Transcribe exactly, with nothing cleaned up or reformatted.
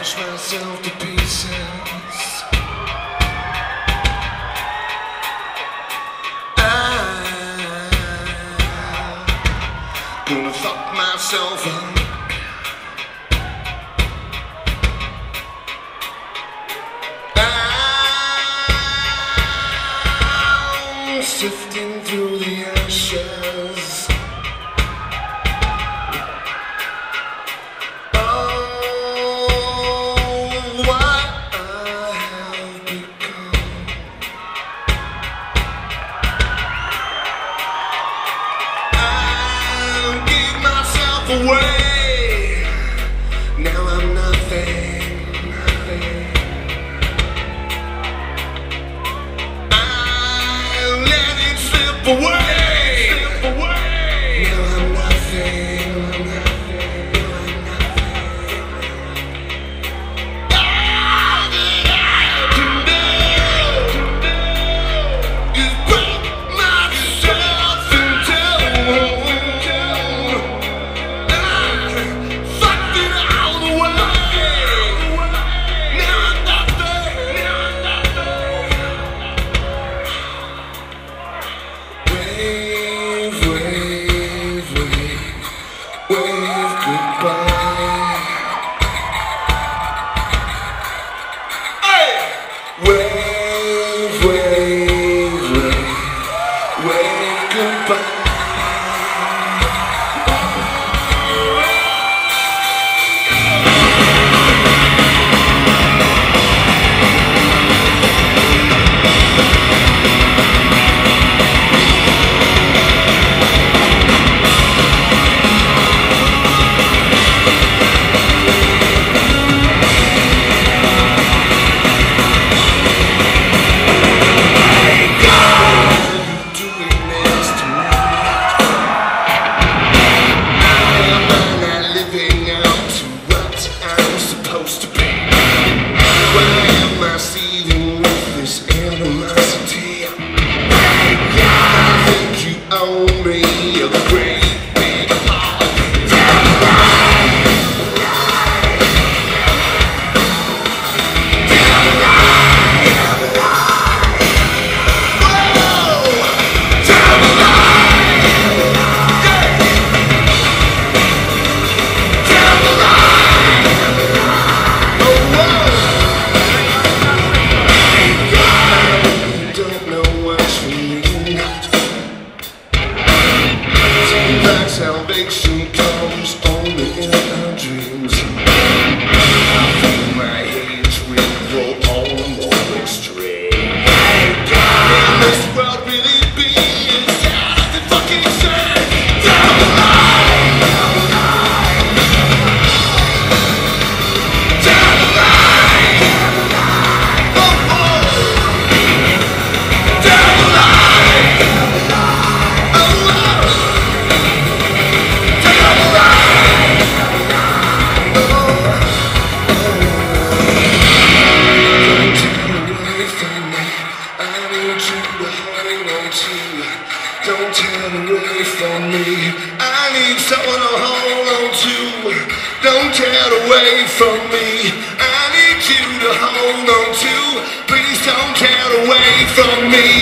smash myself to pieces. I'm gonna fuck myself up. I'm sifting through the ashes. Away. Now I'm nothing, nothing. I let it slip away, slip away. Now I'm nothing, I'm nothing, I'm nothing. All that I can do is put myself into. Wave, wave, wave, wave goodbye. Salvation comes only in our dreams. I feel my hatred grow all the more extreme. Can this world really be as sad as it fucking says? Down the line, down the line, down the line, oh, oh. Down the line, oh, oh. Don't turn away from me. I need someone to hold on to. Don't turn away from me. I need you to hold on to. Please don't turn away from me.